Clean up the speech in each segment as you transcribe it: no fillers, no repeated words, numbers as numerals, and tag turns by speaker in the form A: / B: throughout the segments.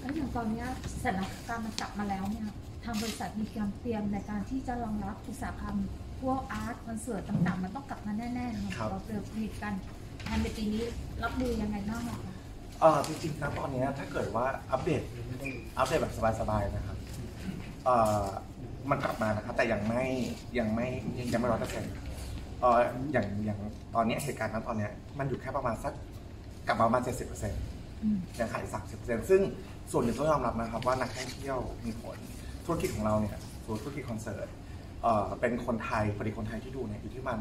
A: แล้วอย่างตอนนี้สถานการณ์มันกลับมาแล้วเนี่ยทางบริษัทมีการเตรียมในการที่จะรองรับอุตสาหกรรมพวกอาร์ตคอนเสิร์ตต่างๆมันต้องกลับมาแน่ๆเราเตรียมมีการแทนในปีนี้รับมือยังไงบ้างคะ
B: จริงๆนะตอนนี้ถ้าเกิดว่าอัปเดตแบบสบายๆนะครับมันกลับมานะครับแต่ยังไม่100%อย่างตอนนี้เหตุการณ์นั้นตอนนี้มันอยู่แค่ประมาณสักกลับมาประมาณ 70%ยังขาย 30%ซึ่งส่วนหนึ่งต้องยอมรับนะครับว่านักท่องเที่ยวมีผลธุรกิจของเราเนี่ยธุรกิจคอนเสิร์ตเป็นคนไทยปริคนไทยที่ดูเนี่ยอยู่ที่มัน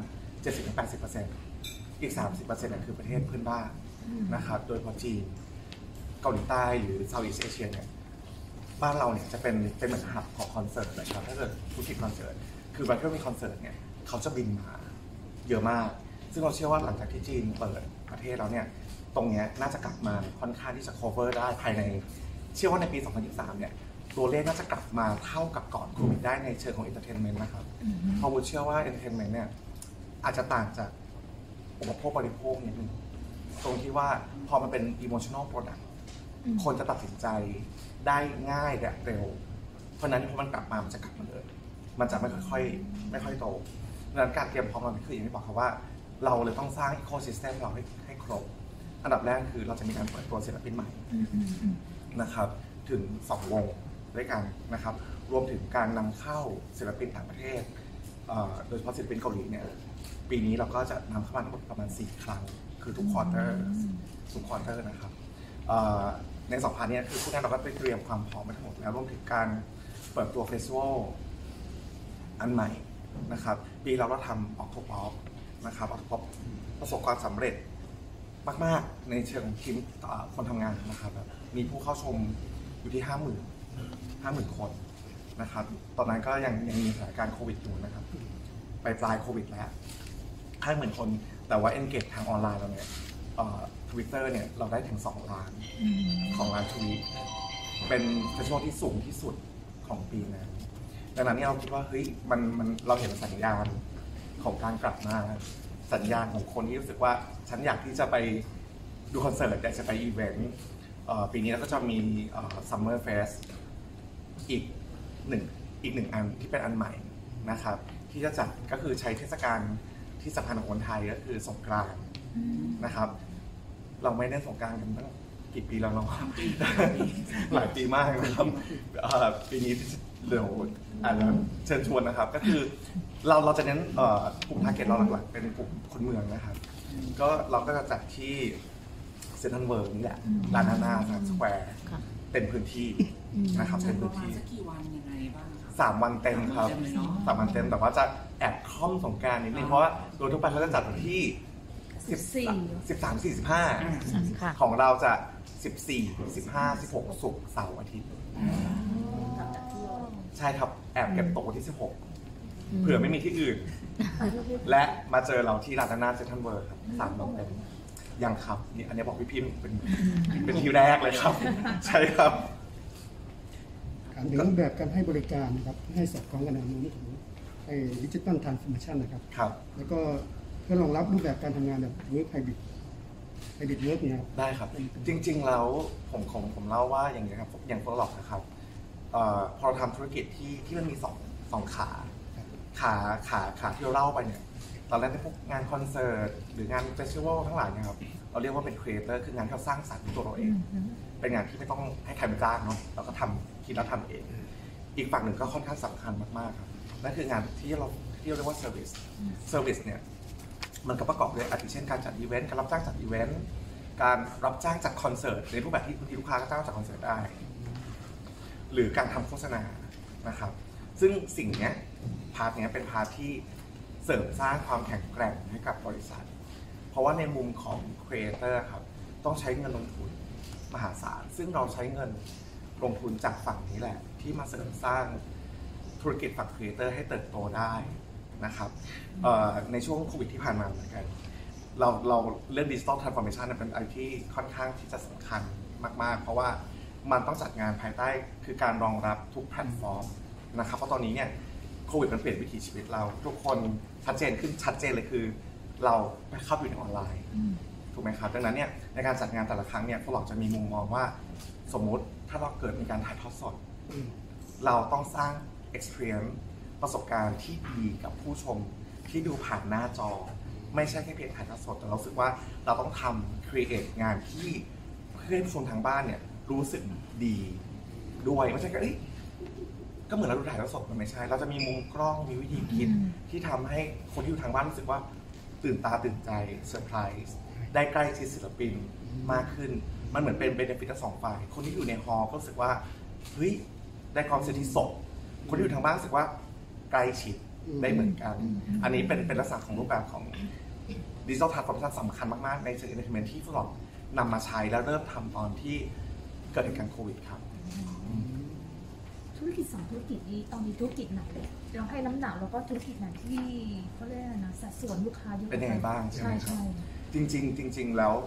B: 70-80%อีก 30%เนี่ยคือประเทศเพื่อนบ้านนะครับโดยเฉพาะจีนเกาหลีใต้หรือเซาท์อีสต์เอเชียเนี่ยบ้านเราเนี่ยจะเป็นเหมือนหับของคอนเสิร์ตนะครับถ้าเกิดธุรกิจคอนเสิร์ตคือวันที่มีคอนเสิร์ตเนี่ยเขาจะบินมาเยอะมากซึ่งเราเชื่อว่าหลังจากที่จีนเปิดประเทศแล้วเนี่ยตรงนี้น่าจะกลับมาค่อนข้างที่จะ cover ได้ภายในเชื่อว่าในปี 2023 เนี่ยตัวเลขน่าจะกลับมาเท่ากับก่อนโควิดได้ในเชิงของ entertainment นะครับเพราะผมเชื่อว่า entertainment เนี่ยอาจจะต่างจากอุปโภคบริโภคนิดนึงตรงที่ว่าพอมันเป็น emotional product คนจะตัดสินใจได้ง่ายและเร็วเพราะนั้นพอมันกลับมามันจะกลับมาเลยมันจะไม่ค่อยโตดังนั้นการเตรียมพร้อมเราคืออย่างที่บอกครับว่าเราเลยต้องสร้าง ecosystem เราให้ครบอันดับแรกคือเราจะมีการเปิดตัวศิลปินใหม่นะครับถึง2 วงด้วยกันนะครับรวมถึงการนำเข้าศิลปินต่างประเทศโดยเฉพาะศิลปินเกาหลีเนี่ยปีนี้เราก็จะนำเข้ามาทั้งหมดประมาณ4 ครั้งคือทุกควอเตอร์นะครับใน2 พันนี้คือพวกนั้นเราก็ไปเตรียมความพร้อมมาทั้งหมดแล้วรวมถึงการเปิดตัวเฟสติวัลอันใหม่นะครับปีเราทำออกท็อปออฟนะครับออกท็อปประสบความสำเร็จมากๆในเชิงทีมคนทำงานนะครับมีผู้เข้าชมอยู่ที่50,000 คนนะครับตอนนั้นก็ยังมีสถานการณ์โควิดอยู่นะครับปลายโควิดแล้ว50,000 คนแต่ว่า engage ทางออนไลน์เราเนี่ยTwitter เนี่ยเราได้ถึง2 ล้านทวีตเป็นเฟสติวัลที่สูงที่สุดของปีนั้นดังนั้นเนี่ยเราคิดว่าเฮ้ยมันเราเห็นสัญญาณของการกลับมาสัญญาณของคนที่รู้สึกว่าฉันอยากที่จะไปดูคอนเสิร์ตอยากจะไปอีเวนต์ปีนี้เราก็จะมีSummer Fest อีกหนึ่งอันที่เป็นอันใหม่นะครับที่จะจัดก็คือใช้เทศกาลที่สำคัญของคนไทยก็คือสงกรานต์นะครับเราไม่ได้สงกรานต์กันตั้งกี่ปีแล้วเนาะหลายปีมากนะครับปีนี้เดี๋ยวเชิญชวนนะครับก็คือเราจะเน้นกลุ่มทาร์เก็ตเราหลักๆเป็นกลุ่มคนเมืองนะครับก็เราก็จะจัดที่เซ็นทรัลเวิลด์นี่แหละลานหน้าสแควร์เป็นพื้นที่นะครับเป็นพื้นที่
C: กี่วันยังไงบ้าง
B: 3 วันเต็มครับ3 วันเต็มแต่ว่าจะแอบค่อมสงกรานต์นิดนึงเพราะว่าโดยทั่วไปเขาจะจัดวันที่13-14-15ของเราจะ14-15-16ศุกร์เสาร์อาทิตย์ใช่ครับแอบเก็บตกวันที่16เผื่อไม่มีที่อื่นและมาเจอเราที่ลานหน้าเซ็นทรัลเวิลด์ครับ3 วันเต็มยังครับนี่อันนี้บอกพี่พิมพ์เป็นที่แรกเลยครับใช่ครับ
D: การถึงแบบการให้บริการนะครับให้สอดคล้องกับแนวโน้มของดิจิทัลทรานส์ฟอร์เมชันนะครับแล้วก็เพื่อรองรับรูปแบบการทำงานแบบเวิร์คไฮบริดเวิร์กเนี่ย
B: ได้ครับจริงๆแล้วผมเล่าว่าอย่างนี้ครับอย่างโฟล์ล็อกนะครับพอเราทำธุรกิจที่มันมีสองขาที่เราเล่าไปเนี่ยตอนแรกในพวกงานคอนเสิร์ตหรืองานเฟสติวัลทั้งหลายเนี่ยครับเราเรียกว่าเป็นครีเอเตอร์คืองานที่เราสร้างสรรค์ตัวเราเองเป็นงานที่ไม่ต้องให้ใครมาจ้างเนาะเราก็คิดแล้วทำเองอีกฝั่งหนึ่งก็ค่อนข้างสำคัญมากๆครับนั่นคืองานที่เราเรียกว่าเซอร์วิสเนี่ยมันก็ประกอบด้วยอาทิเช่นการจัดอีเวนต์การรับจ้างจัดอีเวนต์การรับจ้างจัดคอนเสิร์ตในรูปแบบที่บางทีลูกค้าก็จ้างจัดคอนเสิร์ตได้หรือการทำโฆษณานะครับซึ่งสิ่งนี้พาร์ทนี้เป็นพาร์ทที่เสริมสร้างความแข็งแกร่งให้กับบริษัทเพราะว่าในมุมของครีเอเตอร์ครับต้องใช้เงินลงทุนมหาศาลซึ่งเราใช้เงินลงทุนจากฝั่งนี้แหละที่มาเสริมสร้างธุรกิจฝั่งครีเอเตอร์ให้เติบโตได้นะครับในช่วงโควิดที่ผ่านมาเหมือนกันเราเรื่องดิจิทัลทรานส์ฟอร์เมชันเป็นอะไรที่ค่อนข้างที่จะสำคัญมากๆเพราะว่ามันต้องจัดงานภายใต้คือการรองรับทุกแพลตฟอร์มนะครับเพราะตอนนี้เนี่ยโควิดมันเปลี่ยนวิถีชีวิตเราทุกคนชัดเจนเลยคือเราเข้าไปอยู่ในออนไลน์ถูกไหมครับดังนั้นเนี่ยในการจัดงานแต่ละครั้งเนี่ยพวกเราจะมีมุมมองว่าสมมุติถ้าเราเกิดมีการถ่ายทอดสดเราต้องสร้าง experience ประสบการณ์ที่ดีกับผู้ชมที่ดูผ่านหน้าจอไม่ใช่แค่เพียงถ่ายทอดสดแต่เรารู้สึกว่าเราต้องทำ create งานที่เพื่อให้ผู้ชมทางบ้านเนี่ยรู้สึกดีด้วยไม่ใช่แค่ก็เหมือนเราดูถ่ายทอดสดมันไม่ใช่เราจะมีมุมกล้องมีวิธีคิดที่ทำให้คนที่อยู่ทางบ้านรู้สึกว่าตื่นตาตื่นใจเซอร์ไพรส์ได้ใกล้ชิดศิลปินมากขึ้นมันเหมือนเป็นเบเนฟิตทั้งสองฝ่ายคนที่อยู่ในฮอลล์ก็รู้สึกว่าเฮ้ยได้ความรู้สึกที่สดคนที่อยู่ทางบ้านรู้สึกว่าใกล้ชิดได้เหมือนกันอันนี้เป็นลักษณะของรูปแบบของดิจิทัลทรานส์ฟอร์เมชันสำคัญมากๆในเชิงเอนเตอร์เทนเมนต์ที่พวกเรานำมาใช้แล้วเริ่มทำตอนที่เกิดเหตุการณ์โควิดครับ
A: ธุรกิจ2ธุรกิจนี้ตอนนี้ธุรกิจไหนเราให้น้ำหนักแล้วก็ธุรกิจไหนที่เขาเรียกนะสัดส่วนลูกค้าเยอะ
B: เป็นยังไงบ้างใช่ไหมครับ
A: ใช่
B: จริงๆแล้ว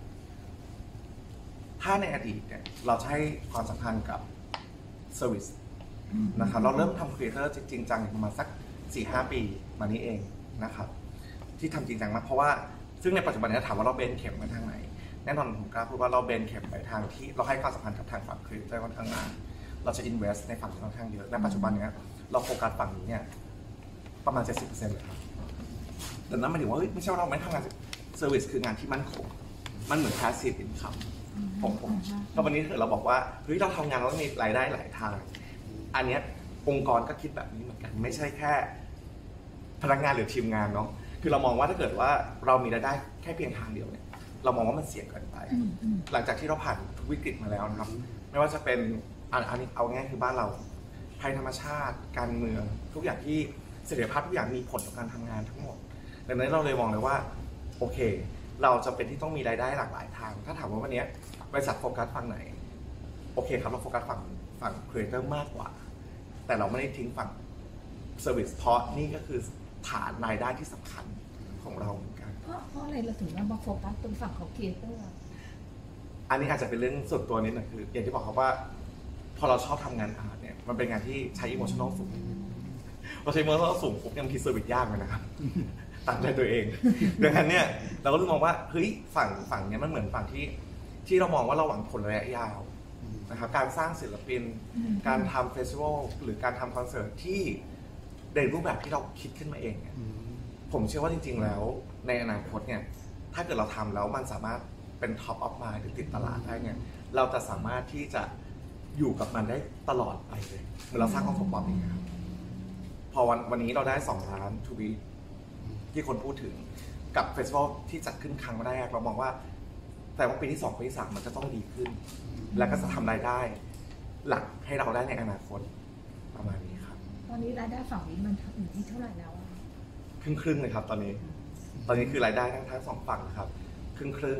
B: ถ้าในอดีตเนี่ยเราใช้ความสัมพันธ์กับเซอร์วิสนะครับเราเริ่มทำครีเอเตอร์จริงจังประมาณสัก 4-5 ปีมานี้เองนะครับที่ทำจริงจังมากเพราะว่าซึ่งในปัจจุบันนี้ถามว่าเราเบนเข็มไปทางไหนแน่นอนผมกล้าพูดว่าเราเบนเข็มไปทางที่เราให้ความสัมพันธ์กับทางฝั่งครีเอเตอร์ค่อนข้างมากเราจะ invest ในฝั่งค่อนข้างเยอะในปัจจุบันนี้เราโฟกัสฝั่งนี้เนี่ยประมาณ 70% เลยครับแต่นั้นหมายถึงว่าไม่ใช่ว่าเราไม่ทำงานเซอร์วิสคืองานที่มั่นคงมันเหมือน passive income ผมแล้ววันนี้เราบอกว่าเฮ้ยเราทำงานเราต้องมีรายได้หลายทางอันนี้องค์กรก็คิดแบบนี้เหมือนกันไม่ใช่แค่พนักงานหรือทีมงานเนาะคือเรามองว่าถ้าเกิดว่าเรามีรายได้แค่เพียงทางเดียวเนี่ยเรามองว่ามันเสี่ยงเกินไปหลังจากที่เราผ่านทุกวิกฤตมาแล้วนะครับไม่ว่าจะเป็นอันนี้เอาง่ายคือบ้านเราภัยธรรมชาติการเมืองทุกอย่างที่เสถียรภาพทุกอย่างมีผลต่อการทำงานทั้งหมดดังนั้นเราเลยมองเลยว่าโอเคเราจะเป็นที่ต้องมีรายได้หลากหลายทางถ้าถามว่าวันนี้บริษัทโฟกัสฝั่งไหนโอเคครับเราโฟกัสฝั่งครีเอเตอร์มากกว่าแต่เราไม่ได้ทิ้งฝั่งเซอร์วิสเพราะนี่ก็คือฐานรายได้ที่สำคัญของเราเหมือนกัน
A: เพราะอะไรเราถึงมาโฟกัสตรงฝั่งของครีเอเตอร์
B: อันนี้อาจจะเป็นเรื่องส่วนตัวนิดหน่อยคืออย่างที่บอกครับว่าพอเราชอบทำงานอาร์ตเนี่ยมันเป็นงานที่ใช้อิโมชันอลสูงพอใช้อิโมชันอลสูงปุ๊บยังคิดเซอร์วิสยากเลยนะครับตามใจตัวเองดังนั้นเนี่ยเราก็รู้มองว่าเฮ้ยฝั่งเนี้ยมันเหมือนฝั่งที่เรามองว่าเราหวังผลระยะยาวนะครับการสร้างศิลปินการทำเฟสติวัลหรือการทำคอนเสิร์ตที่ในรูปแบบที่เราคิดขึ้นมาเองเนี่ยผมเชื่อว่าจริงๆแล้วในอนาคตเนี่ยถ้าเกิดเราทำแล้วมันสามารถเป็น top of mind หรือติดตลาดได้เนี่ยเราจะสามารถที่จะอยู่กับมันได้ตลอดไปเลยเหมือนเราสร้างของสมบัติอย่างเงี้ยครับพอวันนี้เราได้2 ล้านทูบีที่คนพูดถึงกับเฟสติวัลที่จัดขึ้นครั้งแรกเรามองว่าแต่ว่าปีที่2ปีที่3มันจะต้องดีขึ้นแล้วก็จะทำรายได้หลักให้เราได้ในอนาคตประมาณนี้ครับ
A: ตอนนี้รายได้ฝั่งนี้มันอยู่ที่เท่าไหร่แล้ว
B: ครึ่งเลยครับตอนนี้คือรายได้ทั้ง2ฝั่งนะครับครึ่ง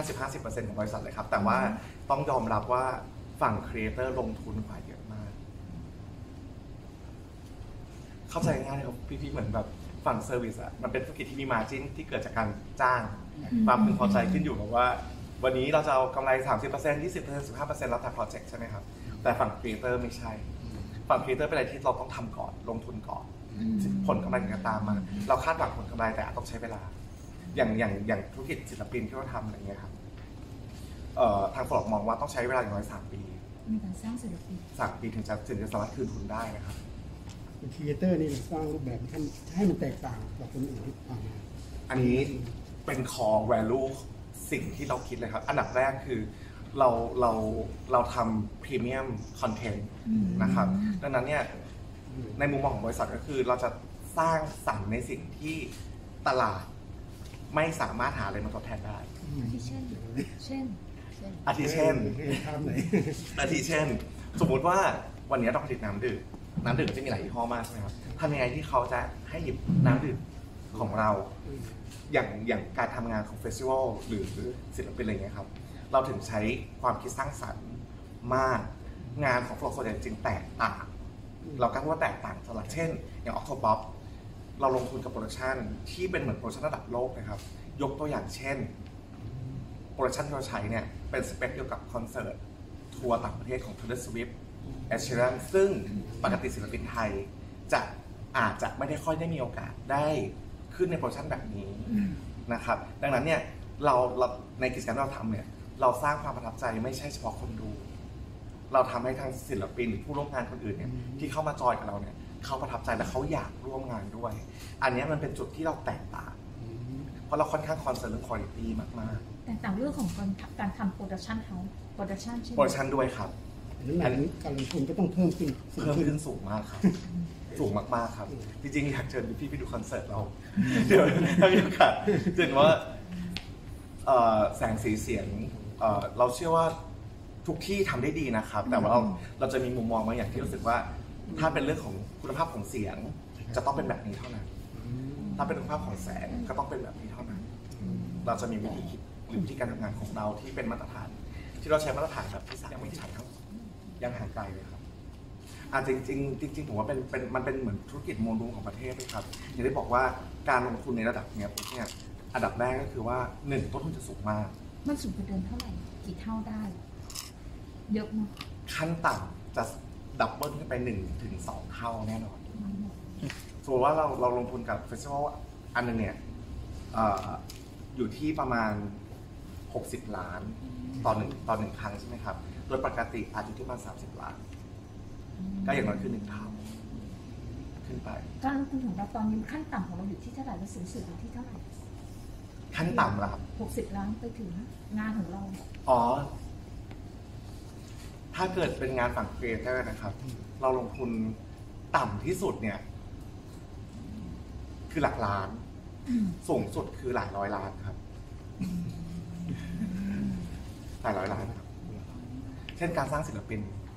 B: 50% ของบริษัทเลยครับแต่ว่าต้องยอมรับว่าฝั่งครีเอเตอร์ลงทุนกว่าเยอะมากเข้าใจง่ายเลยครับพี่เหมือนแบบฝั่งเซอร์วิสอะมันเป็นธุรกิจที่มีมาร์จิ้นที่เกิดจากการจ้างความพึงพอใจขึ้นอยู่กับว่าวันนี้เราจะเอากำไร 30% 20% 15% แล้วแต่โปรเจกต์ใช่ไหมครับแต่ฝั่งครีเอเตอร์ไม่ใช่ฝั่งครีเอเตอร์เป็นอะไรที่เราต้องทำก่อนลงทุนก่อนผลกำไรถึงจะตามมาเราคาดหวังผลกำไรแต่ต้องใช้เวลาอย่างธุรกิจศิลปินที่เราทำอะไรเงี้ยครับทางฝรั่งมองว่าต้องใช้เวลาอย่างน้อย3 ปี
A: ในการสร้างศิลปิน
B: 3 ปีถึงจะสามารถคืนทุนได้นะครับ
D: ครีเอเตอร์นี่สร้างรูปแบบให้มันแตกต่างกับคนอื่น
B: อันนี้เป็น core value สิ่งที่เราคิดเลยครับอันดับแรกคือเราทำ premium content นะครับดังนั้นเนี่ยในมุมมองของบริษัทก็คือเราจะสร้างสรรค์ในสิ่งที่ตลาดไม่สามารถหาอะไรมาทดแทนได้
A: อาทิเช่น
B: สมมุติว่าวันนี้เราผลิตน้ำดื่มก็จะมีหลายยี่ห้อมากใช่ไหมครับทำยังไงที่เขาจะให้หยิบน้ำดื่มของเราอย่างการทำงานของเฟสติวัลหรือศิลปินอะไรเงี้ยครับเราถึงใช้ความคิดสร้างสรรค์มากงานของโฟล์โซเดนจึงแตกต่างเรากล้าว่าแตกต่างสำหรับเช่นอย่างออกโทป๊อปเราลงทุนกับโปรดักชันที่เป็นเหมือนโปรดักชันระดับโลกนะครับยกตัวอย่างเช่นโปรดักชันที่เราใช้เนี่ยเป็นสเปคเกี่ยวกับคอนเสิร์ตทัวร์ต่างประเทศของ Taylor Swift เอชชีแรนซึ่งปกติศิลปินไทยอาจจะไม่ได้ค่อยได้มีโอกาสได้ขึ้นในโปรดักชันแบบนี้นะครับดังนั้นเนี่ยเราในกิจกรรมที่เราทำเนี่ยเราสร้างความประทับใจไม่ใช่เฉพาะคนดูเราทำให้ทั้งศิลปินหรือผู้ร่วมงานคนอื่นเนี่ยที่เข้ามาจอยกับเราเนี่ยเขาประทับใจและเขาอยากร่วมงานด้วยอันนี้มันเป็นจุดที่เราแตกต่างเพราะเราค่อนข้างคอนเซิร์นเรื่องคุณภาพมาก
A: ๆแต่ต่างเรื่องของการทำโปรดักชันเขาโปรดักชันใช่ไหม
B: โปรดักชันด้วยครับ
D: อันนี้การลงทุนก็ต้องเพิ่มขึ้น
B: สูงมากครับสูงมากๆครับจริงๆอยากเชิญพี่ไปดูคอนเสิร์ตเราเดี๋ยวถ้ามีโอกาสเห็นว่าแสงสีเสียงเราเชื่อว่าทุกที่ทำได้ดีนะครับแต่ว่าเราจะมีมุมมองบางอย่างที่รู้สึกว่าถ้าเป็นเรื่องของคุณภาพของเสียงจะต้องเป็นแบบนี้เท่านั้นถ้าเป็นคุณภาพของแสงก็ต้องเป็นแบบนี้เท่านั้นเราจะมีวิธีคิดหรือวิธีการทำงานของเราที่เป็นมาตรฐานที่เราใช้มาตรฐานแบบที่ยังไม่ใช่ครับยังห่างไกลเลยครับจริงผมว่ามันเป็นเหมือนธุรกิจโมเดลของประเทศด้วยครับอย่างที่บอกว่าการลงทุนในระดับเนี้ยเนี่ยอันดับแรกก็คือว่า1ต้นทุนจะสูงมาก
A: มันสูงกว่าเดิมเท่าไหร่กี่เท่าได้เยอะมาก
B: ขั้นต่ำจะดับเบิลขึ้นไป1 ถึง 2 เท่าแน่นอนสมมติว่าเราลงทุนกับเฟสติวัลอันนึงเนี่ยอยู่ที่ประมาณ60 ล้านต่อหนึ่งครั้งใช่ไหมครับโดยปกติอาจจะที่ประมาณ30 ล้านก็อย่างน้อยคือ1 เท่าขึ้นไป
A: การลงทุนของเราตอนนี้ขั้นต่ำของเราอยู่ที่เท่าไหร่และสูงสุดอยู่ที่เท่าไหร่
B: ขั้นต่ำละครับ
A: 60 ล้านไปถึงงานของเรา
B: ถ้าเกิดเป็นงานฝั่งครีเอเตอร์นะครับเราลงทุนต่ำที่สุดเนี่ยคือหลักล้านสูงสุดคือหลายร้อยล้านครับหลายร้อยล้านครับเช่นการสร้างศิลปิน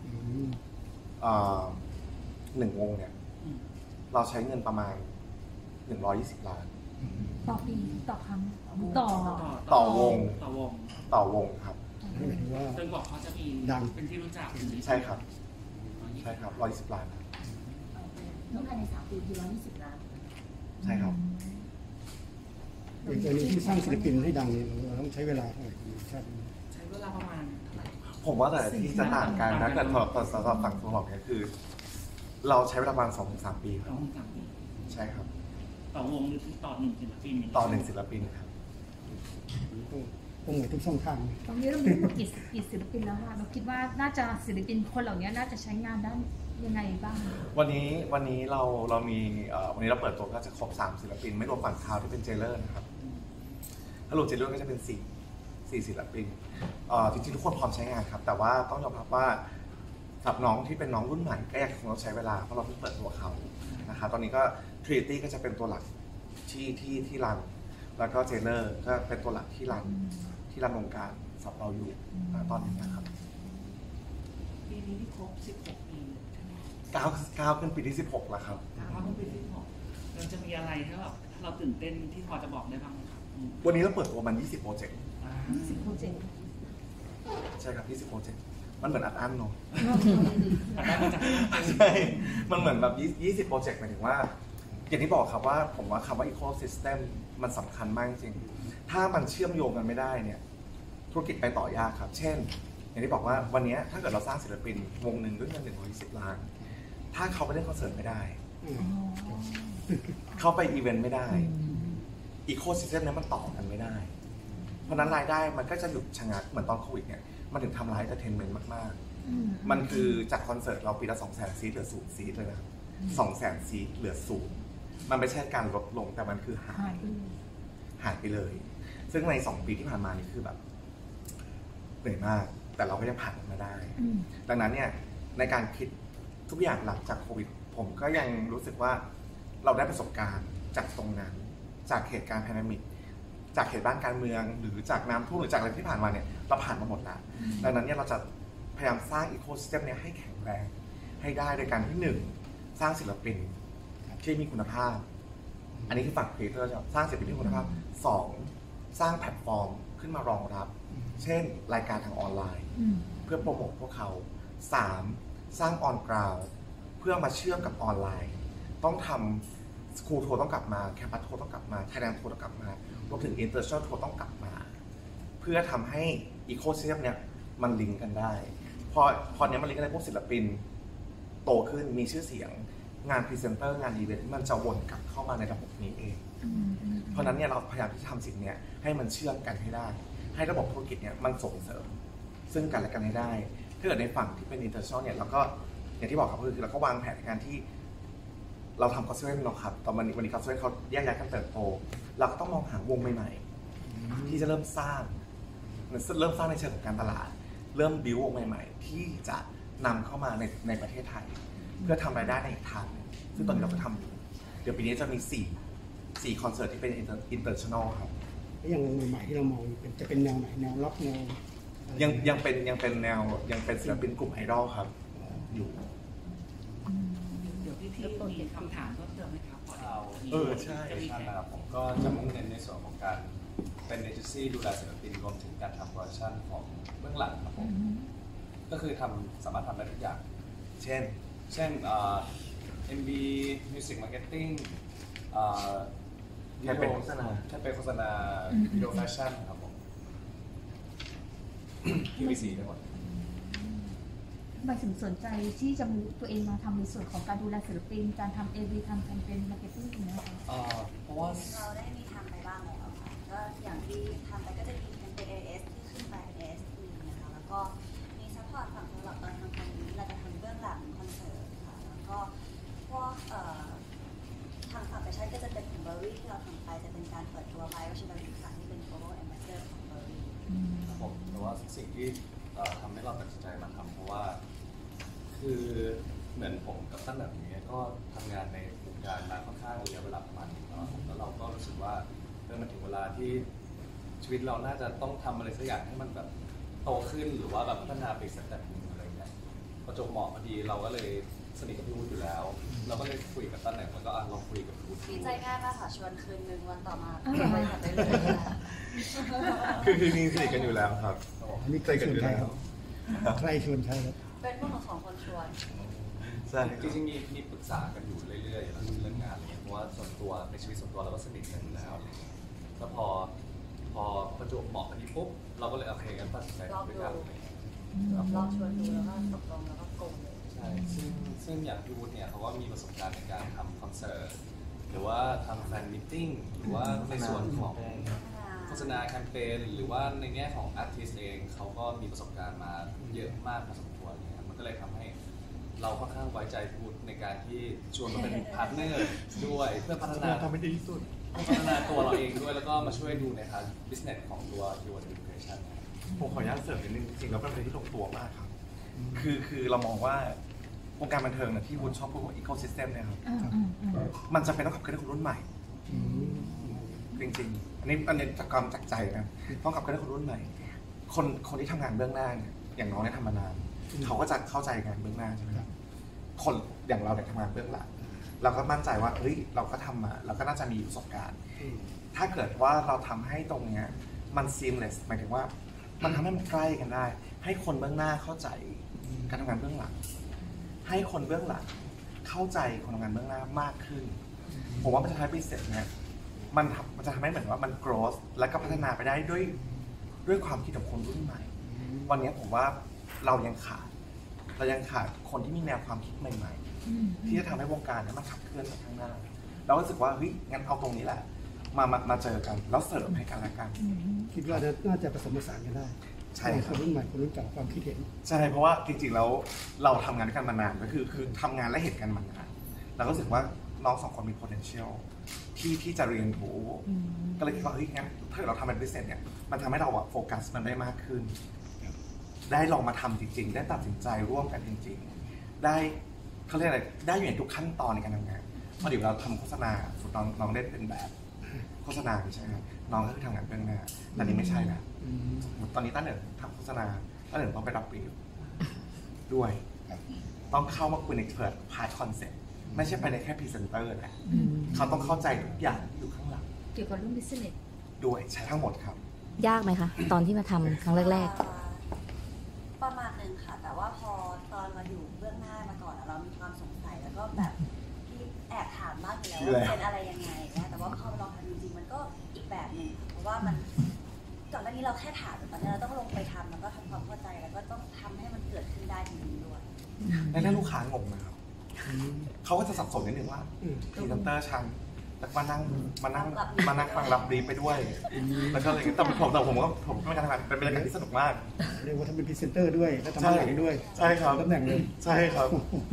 B: 1 วงเนี่ยเราใช้เงินประมาณ120 ล้าน
A: ต่อปีต่อครั้ง
B: ต่อวงครับ
C: จนกว่าเขาจะมีเป็นที่รู้จัก
B: ใช่ครับ120 ล้าน
A: แล้วภายใน3 ปีคือ120 ล้าน
B: ใช่ครับ
D: อย่างนี้ที่สร้างศิลปินให้ดังเนี่ยเราต้องใช้เวลาเท่าไหร่
C: ใช้เวลาประมาณเท่าไหร่
B: ผมว่าแต่ที่จะต่างกันนะแต่สำหรับฝั่งตัวหลอกเนี่ยคือเราใช้เวลาประมาณ 2-3 ปีครับใช่ครับ
C: ต่อวงหรือต่อ1 ศิลปิน
B: ต่อ1 ศิลปินครับ
D: ตรงไหนทุกช่องทาง
A: ตอนนี้เรามีกี่ศิลปินแล้วค่ะเราคิดว่าน่าจะศิลปินคนเหล่านี้น่าจะใช้งานได้ยังไงบ้าง
B: วันนี้เรามีวันนี้เราเปิดตัวก็จะครบ3 ศิลปินไม่รวมฝั่งคาวที่เป็นเจเลอร์นะครับถ้ารวมเจเลอร์ก็จะเป็น4 ศิลปินจริงๆทุกคนพร้อมใช้งานครับแต่ว่าต้องยอมรับว่าสำหรับน้องที่เป็นน้องรุ่นใหม่ก็ยังคงต้องใช้เวลาเพราะเราเพิ่งเปิดตัวเขานะครับตอนนี้ก็ทรีตี้ก็จะเป็นตัวหลักที่รันแล้วก็เจเลอร์ก็เป็นตัวหลักที่รันวงการสำหรับเราอยู่ตอนนี้นะครับ
C: ปีนี้ที่ครบ16 ปีใช่ไหม
B: ก้าวขึ้นปีที่16แล้วครับ
C: ก้าวขึ้นปีที่16มันจะมีอะไรที่แบบเราตื่นเต้นที่พอจะบอกได้บ้างไหมครับ
B: วันนี้เราเปิดตัวมัน20 โปรเจกต์
A: 20 โปรเจกต์
B: ใช่ครับ20 โปรเจกต์มันเหมือนอัดอั้นเนาะ
C: ใช่
B: มันเหมือนแบบ20 โปรเจกต์หมายถึงว่าอย่างที่บอกครับว่าผมว่าคำว่า ecosystem มันสำคัญมากจริงถ้ามันเชื่อมโยงกันไม่ได้เนี่ยธุรกิจไปต่อยากครับเช่นอย่างที่บอกว่าวันนี้ถ้าเกิดเราสร้างศิลปินวงหนึ่งด้วยเงิน120 ล้านถ้าเขาไปเล่นคอนเสิร์ตไม่ได้เขาไปอีเวนต์ไม่ได้ecosystem นี้มันต่อกันไม่ได้เพราะนั้นรายได้มันก็จะหยุดชะงักเหมือนตอนโควิดเนี่ยมันถึงทำร้ายเอนเตอร์เทนเมนต์มากๆมันคือจากคอนเสิร์ตเราปีละ 200,000 ซีทเหลือ0 ซีทเลยนะ 200,000 ซีทเหลือ0มันไม่ใช่การลดลงแต่มันคือหายไปเลยซึ่งใน2 ปีที่ผ่านมานี่คือแบบเหนื่อยมากแต่เราก็ยังผ่านมาได้ดังนั้นเนี่ยในการคิดทุกอย่างหลังจากโควิดผมก็ยังรู้สึกว่าเราได้ประสบการณ์จากตรงนั้นจากเหตุการณ์แพนเดมิกจากเหตุบ้านการเมืองหรือจากน้ำท่วมหรือจากอะไรที่ผ่านมาเนี่ยเราผ่านมาหมดแล้วดังนั้นเนี่ยเราจะพยายามสร้างอีโคซิสเต็มเนี่ยให้แข็งแรงให้ได้โดยการที่1สร้างศิลปินที่มีคุณภาพอันนี้คือฝั่งครีเอเตอร์จะสร้างศิลปินที่มีคุณภาพ2สร้างแพลตฟอร์มขึ้นมารองรับเช่นรายการทางออนไลน์เพื่อโปรโมทพวกเขา3สร้างออนกราวด์เพื่อมาเชื่อมกับออนไลน์ต้องทำสกูลทัวร์ต้องกลับมาแคมปัสทัวร์ต้องกลับมาไทยแลนด์ทัวร์ต้องกลับมารวมถึงอินเตอร์เนชั่นนแนลทัวร์ต้องกลับมาเพื่อทำให้อีโคซิสเต็มเนี่ยมันลิงก์กันได้พอเนี้ยมันลิงก์กันได้พวกศิลปินโตขึ้นมีชื่อเสียงงานพรีเซนเตอร์งานอีเวนต์มันจะวนกลับเข้ามาในระบบนี้เองเพราะนั้นเนี่ยเราพยายามที่จะทำสิ่งนี้ให้มันเชื่อมกันให้ได้ให้ระบบธุรกิจเนี่ยมันส่งเสริมซึ่งกันและกันให้ได้ถ้าเกิดในฝั่งที่เป็น international เนี่ยเราก็อย่างที่บอกครับคือเราก็วางแผนในการที่เราทำคอสเซนเราครับตอนวันนี้คอสเซนเขาแยกย้ายกันเติบโตเราก็ต้องมองหาวงใหม่ๆที่จะเริ่มสร้างในเชิงของการตลาดเริ่มบิววงใหม่ๆที่จะนำเข้ามาในประเทศไทยเพื่อทำรายได้ในอีกทางซึ่งตอนนี้เราก็ทำอยู่เดี๋ยวปีนี้จะมี4คอนเสิร์ตที่เป็น international ครับ
D: แล้วอย่างวงใหม่ๆที่เรามองจะเป็นแนวไหนแนวล็อกแนว
B: ยังเป็นแนวยังเป็นศิลปินกลุ่มไอดอลครับอยู่
C: เดี๋ยวพี่มีคำถามเพิ่มเติมไหมครับ
B: ใช่
E: ใช่ครับผมก็จะมุ่งเน้นในส่วนของการเป็นเอเจนซี่ดูแลศิลปินรวมถึงการทำโปรดักชั่นของเบื้องหลังครับผมก็คือสามารถทำได้ทุกอย่างเช่นMV Music Marketing
B: แคมเปญโฆษณา
E: วิดีโอแฟชั่นครับผม QVC ทั้งหมด
A: ทำไมถึงสนใจที่จะมูฟตัวเองมาทำในส่วนของการดูแลศิลปินการทำ AV ทำแคมเปญมาร์เก็ตติ้งอย่างนี้ค่ะ
E: เพราะว่า
F: เราได้มีทำไปบ้างแล้วค่ะก็อย่างที่ทำไปก็จะมีแคมเปญ AS ที่ขึ้นไป AS นะคะแล้วก็มีซัพพอร์ตฝั่งสำหรับตอนทำครั้งนี้เราจะทำเบื้องหลังคอนเสิร์ตค่ะแล้วก็พวกทางฝั่งแฟชั่นก็จะเป็นของเบอร์รี่ที่เราทำไปจะเป็นการเปิดตัวไปว่าชิบาริสันที่เป็น global ambassador ของเบอร์รี่
E: ครับผมแต่ว่าสิ่งที่ทำให้เราตัดสินใจมาทำเพราะว่าคือเหมือนผมกับตั้นแบบนี้ก็ทำงานในวงการมาค่อนข้างระยะเวลาประมาณนึงแล้วเราก็รู้สึกว่ามันถึงเวลาที่ชีวิตเราน่าจะต้องทำอะไรสักอย่างให้มันแบบโตขึ้นหรือว่าแบบพัฒนาไปสักแบบนึงอะไรเงี้ยประจวบเหมาะพอดีเราก็เลยสนิทกับพี่วุฒิอยู่แล้วเราก็เลยคุยกับตั้นแล้วก็ลองคุยกับพี่วุฒิ
F: ดีใจง่ายมากค่ะชวนคืนนึงวันต่อมาไปทำได้เลย
B: คือนี่สนิทกันอยู่แล้วครับ
D: อันนี้ใครชวนใครครับใครชวนใครครับ
F: เป็นพวกเรา2 คนชวน
E: ใช่จริงๆมีปรึกษากันอยู่เรื่อยๆเรื่องงานอะไรเงี้ยเพราะว่าส่วนตัวในชีวิตส่วนตัวเราก็สนิทกันอยู่แล้วแล้วพอประจวบเหมาะพอดีปุ๊บเราก็เลยโอเคกันตัดสินใจด้วยกัน
F: ลองชวนดูแล้วก็ตกลงแล้วก็โกงเลย
E: ใช่ซึ่งอย่างพี่วุฒิเนี่ยเขาก็มีประสบการณ์ในการทำคอนเสิร์ตหรือว่าทำแฟนมิทติ้งหรือว่าในส่วนของโฆษณาแคมเปญหรือว่าในแง่ของอาร์ติสต์เองเขาก็มีประสบการณ์มาเยอะมากพอสมควรเนี่ยมันก็เลยทำให้เราค่อนข้างไว้ใจพี่วุฒิในการที่ชวนมาเป็นพาร์ทเนอร์ด้วยเพื่อพัฒนา
B: ทำให้ดีที่สุด
E: พัฒนาตัวเราเองด้วยแล้วก็มาช่วยดูในทาง business ของตัว Keyword Education
B: ผมขออนุญาตเสริมนิดนึงจริงๆแล้วเป็นอะไรที่ลงตัวมากครับคือเรามองว่าวงการบันเทิงที่วุฒิชอบพูดว่า ecosystem เนี่ยครับมันจะเป็นต้องขับเคลื่อนคนรุ่นใหม่จริงๆอันนี้จากความจากใจนะต้องขับเคลื่อนคนรุ่นใหม่คนที่ทำงานเบื้องหน้าเนี่ยอย่างน้องเนี่ยทำมานานเขาก็จะเข้าใจงานเบื้องหน้าใช่ไหมครับคนอย่างเราเนี่ยทำงานเบื้องหลังเราก็มั่นใจว่าเฮ้ยเราก็ทำมาเราก็น่าจะมีประสบการณ์ถ้าเกิดว่าเราทำให้ตรงเนี้ยมัน seamless หมายถึงว่ามันทำให้มันใกล้กันได้ให้คนเบื้องหน้าเข้าใจการทำงานเบื้องหลังให้คนเบื้องหลังเข้าใจคนทำงานเบื้องหน้ามากขึ้นผมว่ามันจะทำให้ business เนี่ยมันจะทำให้เหมือนว่ามัน growth และก็พัฒนาไปได้ด้วยความคิดของคนรุ่นใหม่วันนี้ผมว่าเรายังขาดคนที่มีแนวความคิดใหม่ๆที่จะทำให้วงการนี้มันขับเคลื่อนไปข้างหน้าเราก็รู้สึกว่าเฮ้ยงั้นเอาตรงนี้แหละมาเจอกันแล้วเสริมให้กันและกัน
D: คิดว่าน่าจะผสมผสานกันได้
B: ใช่
D: คนรุ่นใหม่คนรุ่นเก่าความคิดเห็น
B: ใช่เพราะว่าจริงๆแล้วเราทำงานด้วยกันมานานก็คือทำงานและเห็นกันมานานเราก็รู้สึกว่าน้อง2 คนมี potential ที่จะเรียนรู้ก็เลยคิดว่าเฮ้ยงั้นถ้าเราทำเป็น business เนี่ยมันทำให้เราโฟกัสมันได้มากขึ้นได้ลองมาทำจริงๆได้ตัดสินใจร่วมกันจริงๆได้เขาเรียกอะไรได้อยู่ในทุกขั้นตอนในการทำงานพอเดี๋ยวเราทำโฆษณาน้องได้เป็นแบบโฆษณาใช่ไหมน้องก็คือทำงานเบื้องหน้าแต่นี้ไม่ใช่นะตอนนี้ตั้งแต่ทำโฆษณาตั้งแต่ต้องไปรับรีวิวด้วยต้องเข้ามาคุยในเปิดพาร์ทคอนเซ็ปต์ไม่ใช่ไปในแค่พรีเซนเตอร์นะเขาต้องเข้าใจทุกอย่างที่อยู่ข้างหลัง
A: เกี่ยวกับเรื่องบิสเนส
B: ด้วยใช้ทั้งหมดครับ
G: ยากไหมคะตอนที่มาทำครั้งแรก
F: ๆประมาณนึงค่ะแต่ว่าพอตอนมาอยู่เบื้องหน้ามาก่อนเรามีความสงสัยแล้วก็แบบที่แอบถามมากอยู่แล้วว่าเป็นอะไรยังไงนะแต่ว่าพอลองทำจริงๆมันก็อีกแบบนึงเพราะว่ามันก่อนหน้านี้เราแค่ถามแต่ตอนนี้เราต้องลงไปทำแล้วก็ทำความเข้าใจแล้วก็ต้องทำให้มันเกิดขึ้นได้จริงๆด้วย
B: และถ้าลูกค้างงนะครับเขาก็จะสับสนนิดนึงว่าพรีเซนเตอร์ฉันแล้วมานั่งฟังรับบรีฟไปด้วยแล้วก็เลยแต่ผมไม่การทำงานเป็นบรรยากาศที่สนุกมาก
D: เรียกว่าทำเป็นพรีเซนเตอร์ด้วยและทำหนังด้วย
B: ใช่ครับ
D: ตำแหน่งเลย
B: ใช่ครับ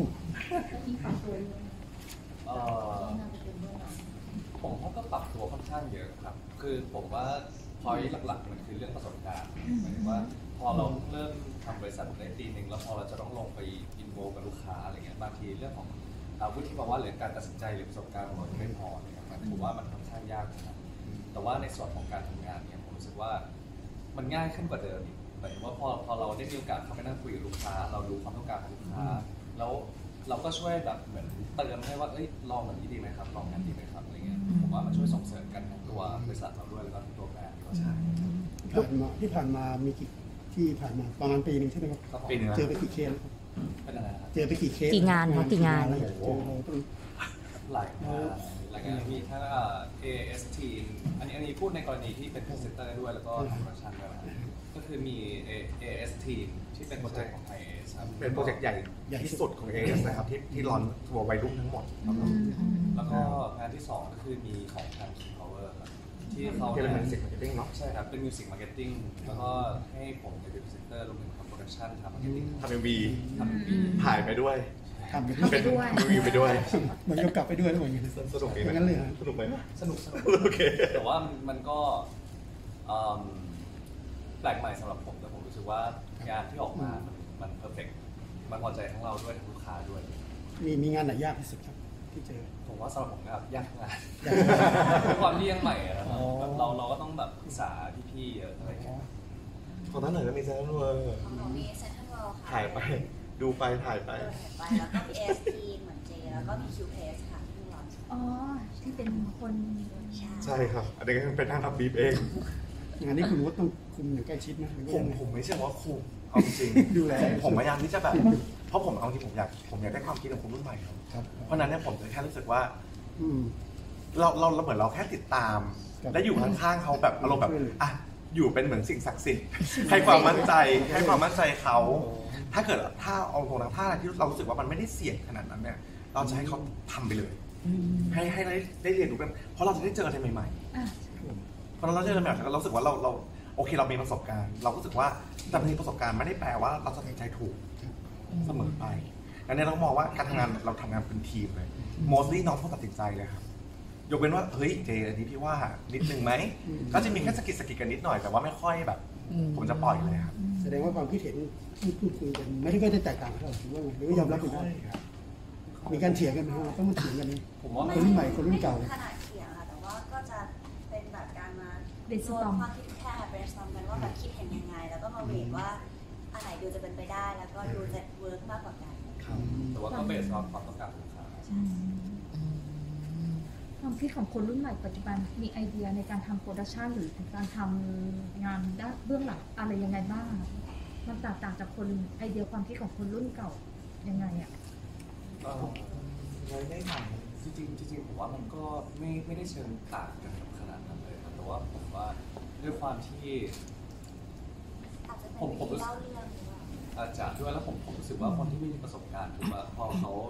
E: ผมก็ปรับตัวค่อนข้างเยอะครับคือผมว่าพอยหลักๆมันคือเรื่องประสบการณ์หมายถึงว่าพอเราเริ่มทำบริษัทได้ปีนึงแล้วพอเราจะต้องลงไปอินโวกับลูกค้าอะไรเงี้ยบางทีเรื่องของวุฒิภาวะหรือการตัดสินใจหรือประสบการณ์ของเราไม่พอเนี่ยมันถือว่ามันค่อนข้างยากนะแต่ว่าในส่วนของการทำงานเนี่ยผมรู้สึกว่ามันง่ายขึ้นกว่าเดิมอีกหมายถึงว่าพอเราได้มีโอกาสเข้าไปนั่งคุยกับลูกค้าเรารู้ความต้องการของลูกค้าแล้วเราก็ช่วยแบบเหมือนเติมให้ว่าลองแบบนี้ดีไหมครับลองกันดีไหมครับอะไรเงี้ยผมว่ามันช่วยส่งเสริมกันทั้งตัวบริษัทเราด้วยแล้วก็ตัวแบรนด์ด้วยใช่
D: ที่ผ่านมามีกี่ที่ผ่านมาประมาณปีนึงใช่ไหมครับ
B: ปีนึง
D: เจอไปกี่เคส
E: เป็นอะไรครับ
D: เจอไปกี่เคส
G: กี่งานคะกี่งาน
E: หลายงานมีทั้งAS Team อันนี้พูดในกรณีที่เป็นพรีเซนเตอร์ด้วยแล้วก็ทำโปรดักชั่นด้วยก็คือมี AS Team ที่เป็นโปรเจกต์ของ AS ครับ
B: เป็นโปรเจกต์ใหญ่ที่สุดของ AS นะครับที่ร้อนทัวร์วัยรุ่นทั้งหมด
E: แล้วก็งานที่2ก็คือมีของทาง King Power ครับที่เขา
B: เป็นมิวสิกมาร์เก็ตติ้งเนาะ
E: ใช่ครับเป็นมิวสิกมาร์เก็ตติ้งแล้วก็ให้ผมเป็นพรีเซนเตอร์รวมถึงทำโปรดักชั่นทำมาร์เก็ตติ้ง
B: ทำMVถ่ายไปด้วย
D: ทำ
B: ไปด้วยรีวิวไปด้วย
D: เหมือนกับกลับไปด้วยแล้วเหมือนกัน
B: สนุก
D: งั้นเลย
B: สนุกไหม
E: สนุก
B: โอเค
E: แต่ว่ามันก็แปลกใหม่สำหรับผมแต่ผมรู้สึกว่างานที่ออกมามันเพอร์เฟกต์มันพอใจทั้งเราด้วยทั้งลูกค้าด้วย
D: มีงานไหนยากที่สุดครับที่เจอ
E: ผมว่าสำหรับผมครับยากงานความที่ยังใหม่อะเราก็ต้องแบบปรึกษาพี่ๆอะไรอย่างเงี้ย
B: ของท่านหนึ่งก็มีเซ็นทรัลเวิลด์
F: มีเซ็นทรัลเวิลด์ค่ะ
B: ถ่ายไปดูไปถ่ายไป
F: แล้วก็มีAS Teamเหมือนเจแล้วก็มี QPS ค่ะที่ร้อน
A: ที่เป็นคน
B: ใช่ครับอันนี้ก็เป็นทางทำบีบเอง
D: งานนี้คุณว่าต้องคุมอย่างใกล้ชิดนะ
B: ผมไม่ใช่ว่าคุมเอาจริง
D: ดูแล
B: ผมพยายามที่จะแบบเพราะผมเอาจริงผมอยากได้ความคิดของคนรุ่นใหม่ครับเพราะนั้นเนี่ยผมจะแค่รู้สึกว่าเราเหมือนเราแค่ติดตามและอยู่ข้างๆเขาแบบอารมณ์แบบอ่ะอยู่เป็นเหมือนสิ่งศักดิ์สิทธิ์ให้ความมั่นใจเขาถ้าเอาตรงนั้นถ้าอะไรที่เรารู้สึกว่ามันไม่ได้เสี่ยงขนาดนั้นเนี่ยเราจะให้เขาทำไปเลยให้ได้เรียนรู้กันเพราะเราจะได้เจออะไรใหม่ๆเพราะเราเจออะไรใหม่ๆเรารู้สึกว่าเราโอเคเรามีประสบการณ์เรารู้สึกว่าแต่มีประสบการณ์ไม่ได้แปลว่าเราจะตัดใจถูกเสมอไปอันนี้เรามองว่าการทำงานเราทำงานเป็นทีมเลย mostly น้องต้องตัดสินใจเลยครับยกเว้นว่าเฮ้ยเจอันนี้พี่ว่านิดนึงไหมก็จะมีแค่สกิดกันนิดหน่อยแต่ว่าไม่ค่อยแบบผมจะปล่อยเลยครับ
D: แสดงว่าความคิดเห็นที่พูดคุยกันไม่ได้แตกต่างกันหรือว่าหรือยอมรับกันได้มีการเถียงกันไหมต้องมาเถียงกันนี่
E: ผมว่า
D: คนรุ่นใหม่คนรุ่นเก่า
F: ขนาดเถียงค่ะแต่ว่าก็จะเป็นแบบการมารวมความคิดแค่เบรนสตอร์มกันว่าแบบคิดเห็นยังไงแล้วก็มาเวทว่าอันไหนดูจะเป็นไปได้แล้วก็ดูจะเวิร์กมากกว่ากัน
E: แต่ว่าก็เบสความต้องการของลูกค้า
A: ความคิดของคนรุ่นใหม่ปัจจุบันมีไอเดียในการทำโปรดักชันหรือการทำงานด้านเบื้องหลังอะไรยังไงบ้างมันแตกต่างจากคนไอเดียความคิดของคนรุ่นเก่ายังไงอ่ะ
E: ได้ไหมจริงผมว่ามันก็ไม่ได้เชิงต่างกันขนาดนั้นเลยครับแต่ว่าผมว่าด้วยความที่ผมรู้สึกอาจจะด้วยแล้วผมรู้สึกว่าคนที่ไม่มีประสบการณ์ถูกป่ะพอ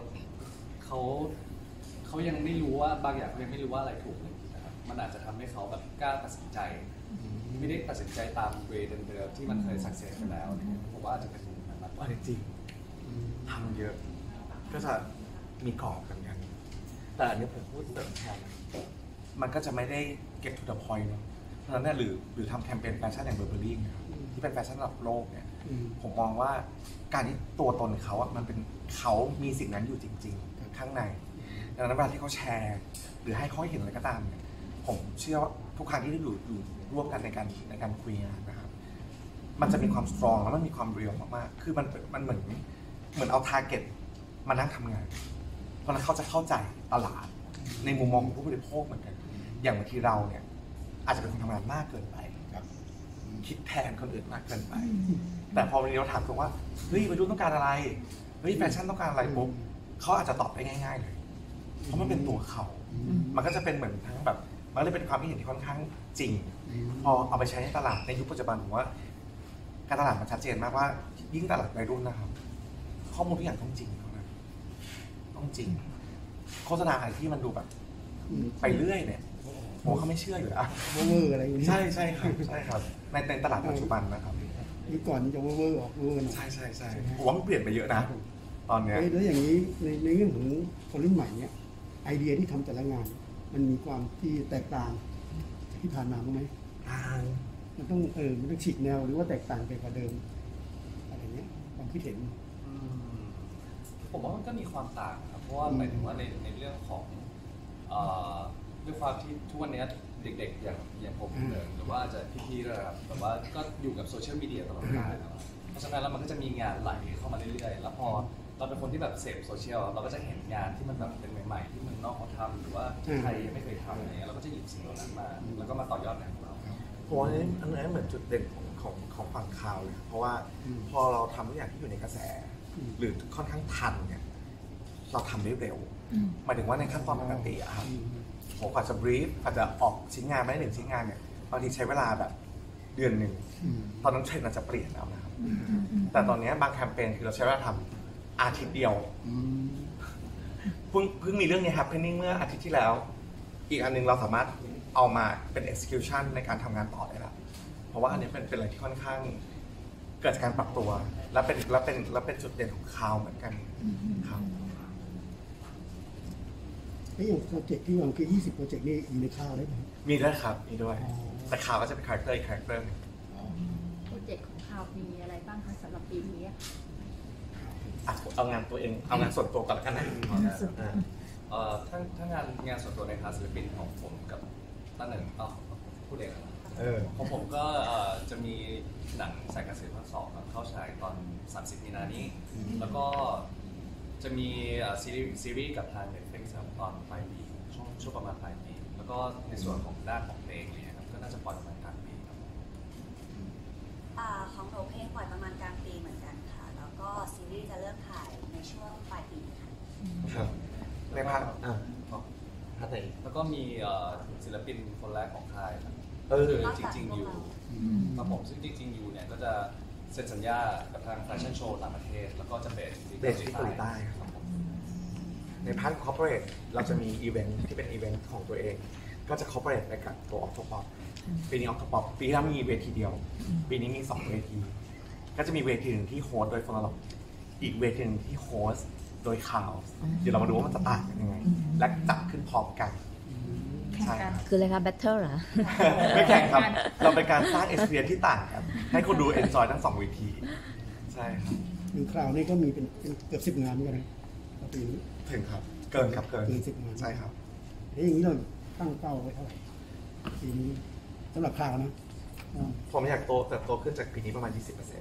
E: เขายังไม่รู้ว่าบางอย่างเขายังไม่รู้ว่าอะไรถูกเลยนะครับมันอาจจะทำให้เขาแบบกล้าตัดสินใจไม่ได้ตัดสินใจตามเวย์เดิมๆที่มันเคยสักเซสไปแล้วผมว่าอาจจะเป็นมุมนั้นมากกว่า
B: จริงทำเยอะก็จะมีกรอบกันแต่อันนี้ผมพูดเสริมแทนมันก็จะไม่ได้เก็บ to the point เนาะเพราะฉะนั้นเนี่ยหรือทำแคมเปญแฟชั่นอย่างเบอร์เบอรี่ที่เป็นแฟชั่นระดับโลกเนี่ยผมมองว่าการที่ตัวตนเขาอ่ะมันเป็นเขามีสิ่งนั้นอยู่จริงๆข้างในดังนั้นเวลาที่เขาแชร์หรือให้เขาเห็นอะไรก็ตามเนี่ยผมเชื่อว่าทุกครั้งที่ได้อยู่ร่วมกันในการคุยงานนะครับมันจะมีความสตรองแล้วมันมีความเรียลมากๆคือมันเหมือนเอาทาร์เก็ตมานั่งทำงานเพราะนั้นเขาจะเข้าใจตลาดในมุมมองของผู้บริโภคเหมือนกันอย่างบางทีเราเนี่ยอาจจะเป็นคนทำงานมากเกินไปครับคิดแทนคนอื่นมากเกินไปแต่พอวันนี้เราถามตรงว่าเฮ้ยวัยรุ่นต้องการอะไรเฮ้ยแฟชั่นต้องการอะไรปุ๊บเขาอาจจะตอบได้ง่ายๆเลยเพราะมันเป็นตัวเขามันก็จะเป็นเหมือนทั้งแบบมันเลยเป็นความคิดเห็นที่ค่อนข้างจริงพอเอาไปใช้ในตลาดในยุคปัจจุบันผมว่าการตลาดมันชัดเจนมากว่ายิ่งตลาดวัยรุ่นนะครับข้อมูลทุกอย่างต้องจริงเท่านั้นต้องจริงโฆษณาอะไรที่มันดูแบบไปเรื่อยเนี่ยผมเขาไม่เชื่ออยู่แล้ว
D: เวอร์อะไรอย่างนี้
B: ใช่ใช่ครับใช่ครับในตลาดปัจจุบันนะครับ
D: นี่ก่อนจะเวอร์ออกเวอร์หน่อย
B: ใช่ใช่ใช่ผมว่ามันเปลี่ยนไปเยอะนะตอนเนี้ย
D: แล้วอย่างนี้ในเรื่องของคนรุ่นใหม่เนี่ยไอเดียที่ทำแต่ละงาน มันมีความที่แตกต่างจากที่ผ่านมาบ้างไหมมันต้องมันต้องฉีกแนวหรือว่าแตกต่างไปกว่าเดิมอะไรเงี้ยความคิดเห็น
E: ผมว่ามันก็มีความต่างครับเพราะว่าหมายถึงว่าในเรื่องของด้วยความที่ทุกวันนี้เด็กๆอย่างผมหรือว่าจะพี่ๆด้วยครับแต่ว่าก็อยู่กับโซเชียลมีเดียตลอดเวลาแล้วเพราะฉะนั้นแล้วมันก็จะมีงานไหลเข้ามาเรื่อยๆแล้วพอเราเป็นคนที่แบบเสพโซเชียลเราก็จะเห็นงานที่มันแบบเป็นใหม่ๆที่เมืองนอกเขาทำหรือว่าไทยยังไม่เคยทำอะไรเงี้ยเราก็จะหยิบสิ่งเหล่านั้นมาแล้วก็มาต่อยอดงานของเรา
B: ผมว่าอันนี้เหมือนจุดเด่นของฝั่งข่าวเลยครับเพราะว่าพอเราทำทุกอย่างที่อยู่ในกระแส หรือค่อนข้างทันเนี่ยเราทำได้เร็วหมายถึงว่าในขั้นตอนปกติอะครับผมอาจจะบรีฟอาจจะออกชิ้นงานไม่ได้1ชิ้นงานเนี่ยบางทีใช้เวลาแบบเดือนหนึ่งตอนนั้นเทรนด์อาจจะเปลี่ยนแล้วนะครับแต่ตอนนี้บางแคมเปญคือเราใช้เวลาทำอาทิตย์เดียวเพิ่งมีเรื่องนี้ happening เมื่ออาทิตย์ที่แล้วอีกอันนึงเราสามารถเอามาเป็น execution ในการทำงานต่อได้แล้วเพราะว่าอันนี้เป็นอะไรที่ค่อนข้างเกิดจากการปรับตัวและเป็นจุดเด่นของข่าวเหมือนกันครับ
D: อย่างโปรเจกต์ที่วางคือ20 โปรเจกต์นี่อยู่ในข่าวได้ไหม
B: มีด้วยครับมีด้วยแต่ข่าวก็จะเป็นคาแรคเตอร์อีกคาแรคเตอร์
A: โปรเจกต์ของข่าวมีอะไรบ้างคะสำหรับปีนี้
B: เอางานตัวเองเอางานส่วนตัวก่อนแล้วกันนะ
E: ถ้างานส่วนตัวในพาร์ทศิลปินของผมกับตั้งหนึ่งพูดเองนะของผมก็จะมีหนังสายการสื่อภาค 2เข้าฉายตอน30 มีนานี้แล้วก็จะมีซีรีส์กับทาง Netflix ครับตอนปลายปีช่วงประมาณปลายปีแล้วก็ในส่วนของด้านของเพลงเนี่ยครับก็น่าจะปล่อยประมาณกลางปีครับ
F: ของหนูเพลงปล่อยประมาณกลางปีเหมือนกันค่ะแล้วก็ซีรีส์จะเริ่มถ่ายในช่วงปลายปีค่ะ
B: ครับในภาคไหน
E: แล้วก็มีศิลปินคนแรกของค่ายครับจริงๆอยู่ครับผมซึ่งจริงๆอยู่เนี่ยก็จะเซ็นสัญญากับทางแฟชั่นโชว์ต่างประเทศแล้วก็จะเบสที่เกาหลีใต้ครับ
B: ในพาร์ทคอร์ปอเรทเราจะมีอีเวนท์ที่เป็นอีเวนท์ของตัวเองก็จะคอร์ปอเรทไปกับตัวออคโตป๊อปปีนี้ออคโตป๊อปปีที่แล้วมีเวทีเดียวปีนี้มี2 เวทีก็จะมีเวทีหนึ่งที่โฮสต์โดยฟอร์ล็อกอีกเวทีหนึ่งที่โฮสต์โดยข่าวเดี๋ยวเรามาดูว่ามันจะต่างกันยังไงและจับขึ้นพร้อมกัน
A: ใช่ครับ
G: คืออะไรคะ battle เหรอ
B: ไม่แข่งครับเราเป็นการสร้าง experience ที่ต่างกันให้คนดู enjoy ทั้ง2 เวทีใช่ครับ
D: หนึ่งคราวนี่ก็มีเป็นเกือบ10 งานเหมือนกันนะปีนี้
B: ถึงครับเกิน
D: 10 งาน
B: ใช่ครับ
D: แล้วอย่างนี้เราตั้งเป้าไว้เท่าไหร่ปีนี้สำหรับคราวนะ
B: ผมอยากเติบโตขึ้นจากปีนี้ประมาณ 20%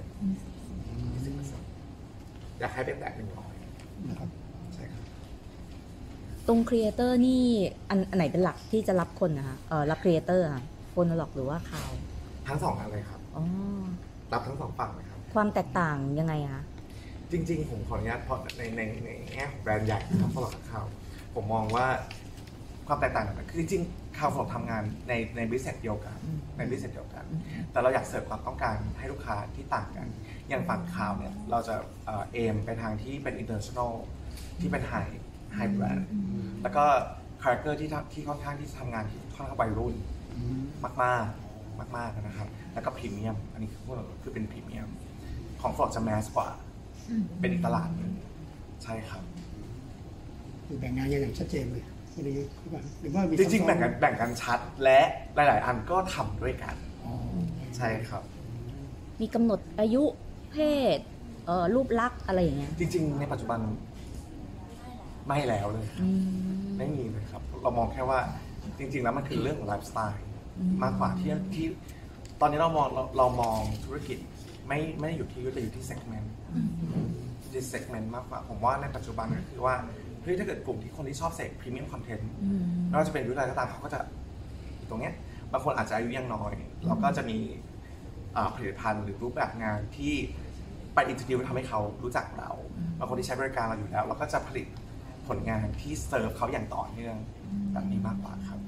B: อยากให้เป็นแบบ100
D: นะครับ
B: ใช่ครับ
G: ตรงครีเอเตอร์นี่อันไหนเป็นหลักที่จะรับคนนะคะรับครีเอเตอร์ค่ะโฟนอล็อกหรือว่าข่าว
B: ทั้ง2อันเลยครับรับทั้ง2ฝั่งเลยครับ
G: ความแตกต่างยังไงคะ
B: จริงๆผมขออนุญาตเพราะในแง่ของแบรนด์ใหญ่นะครับสำหรับข่าวผมมองว่าความแตกต่างกันคือจริงๆข่าวของทำงานในบริษัทเดียวกันแต่เราอยากเสิร์ฟความต้องการให้ลูกค้าที่ต่างกันอย่างฝั่งข่าวเนี่ยเราจะเอมไปทางที่เป็น international ที่เป็น high brand แล้วก็คาแรคเตอร์ที่ค่อนข้างที่ทำงานที่ค่อนข้างวัยรุ่นมากนะครับแล้วก็พรีเมียมอันนี้คือเป็นพรีเมียมของฟลอร์จะแมสกว่าเป็นอีกตลาดนึงใช่ครับ
D: คือแบ่งงานอย่างชัดเจนเลยไม่ได้หรือว่า
B: จริงๆแบ่งกันชัดและหลายๆอันก็ทำด้วยกันใช่ครับ
G: มีกำหนดอายุเพศรูปลักษณ์อะไรอย่างเงี้ย
B: จริงๆในปัจจุบันไม่แล้วเลยไม่มีเลยครับเรามองแค่ว่าจริงๆแล้วมันคือเรื่องของไลฟ์สไตล์มากกว่าที่ตอนนี้เรามองธุรกิจไม่ได้อยู่ที่ยุทธแต่อยู่ที่เซกเมนต์มากกว่าผมว่าในปัจจุบันก็คือว่าเฮ้ยถ้าเกิดกลุ่มที่คนที่ชอบเสพพรีเมียมคอนเทนต์ไม่ว่าจะเป็นยุทธอะไรก็ตามเขาก็จะตรงเนี้ยบางคนอาจจะอายุยังน้อยเราก็จะมีผลิตภัณฑ์หรือรูปแบบงานที่ไปอินทิวทำให้เขารู้จักเราบางคนที่ใช้บริการเราอยู่แล้วเราก็จะผลิตผลงานที่เซิร์ฟเขาอย่างต่อเนื่องแบบนี้มากกว่าครับ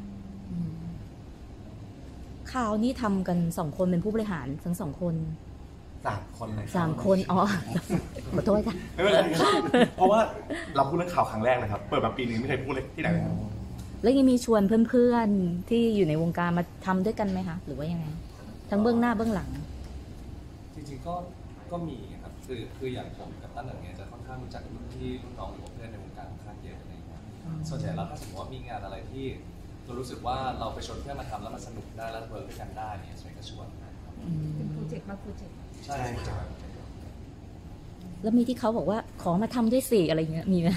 G: ข่าวนี้ทำกัน2 คนเป็นผู้บริหารทั้ง2 คน
B: 3 คนเลย
G: 3 คนขอโทษค่ะ
B: ไม่เป็นไรเพราะว่าเราพูดเรื่องข่าวครั้งแรกนะครับเปิดมาปีนี้ไม่เคยพูดเลยที่ไหนเลย
G: แล้วยังมีชวนเพื่อนๆที่อยู่ในวงการมาทำด้วยกันไหมคะหรือว่ายังไงทั้งเบื้องหน้าเบื้องหลัง
E: จริงๆก็มีครับคืออย่างผมกับตั้นอย่างเงี้ยจะค่อนข้างรู้จักรุ่นพี่รุ่นน้องหรือว่าเพื่อนในวงการค่อนข้างเยอะอะไรอย่างเงี้ยส่วนใหญ่แล้วถ้าสมมติว่ามีงานอะไรที่เรารู้สึกว่าเราไปชวนเพื่อนมาทำแล้วมันสนุกได้แล้วเวิร์กด้วยกันได้เนี่ยส่วนใหญ่ก็ชวนนะครับ
A: เป็นโปรเจกต์มาโปรเจกต์
E: ใช่ครับ
G: แล้วมีที่เขาบอกว่าขอมาทำด้วยสิอะไรเงี้ยมีไหม